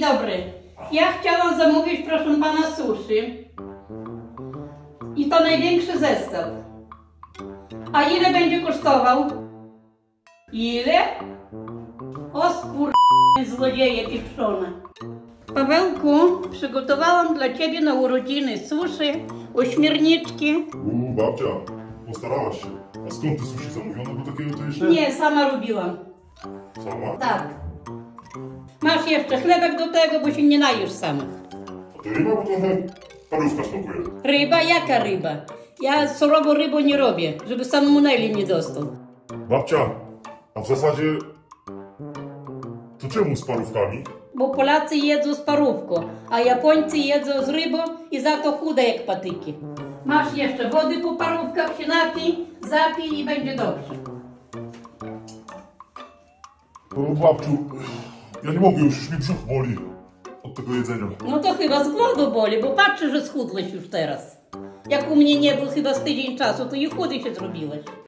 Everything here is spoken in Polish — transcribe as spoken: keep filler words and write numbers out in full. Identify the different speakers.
Speaker 1: dobry. Ja chciałam zamówić, proszę pana, sushi. I to największy zestaw. A ile będzie kosztował? Ile? O skur... złodzieje pieprzone. Pawełku, przygotowałam dla ciebie na urodziny sushi, ośmiorniczki.
Speaker 2: Uuu, babcia, postarałaś się. A skąd te sushi zamówiono? Bo takiego to jeszcze...
Speaker 1: Nie, sama robiłam.
Speaker 2: Sama?
Speaker 1: Tak. Masz jeszcze chlebek do tego, bo się nie najesz sama.
Speaker 2: A to ryba, bo trochę parówka smakuje.
Speaker 1: Ryba? Jaka ryba? Ja surową rybą nie robię, żeby salmonelli nie dostał.
Speaker 2: Babcia, a w zasadzie... To czemu z parówkami?
Speaker 1: Bo Polacy jedzą z parówką, a Japońcy jedzą z rybą i za to chude jak patyki. Masz jeszcze wody po parówkach, się napij, zapij i będzie dobrze.
Speaker 2: O, babciu, ja nie mogę już, już mi brzuch boli od tego jedzenia.
Speaker 1: No to chyba z głodu boli, bo patrzę, że schudłeś już teraz. Jak u mnie nie był chyba z tydzień czasu, to i chudy się zrobiłeś.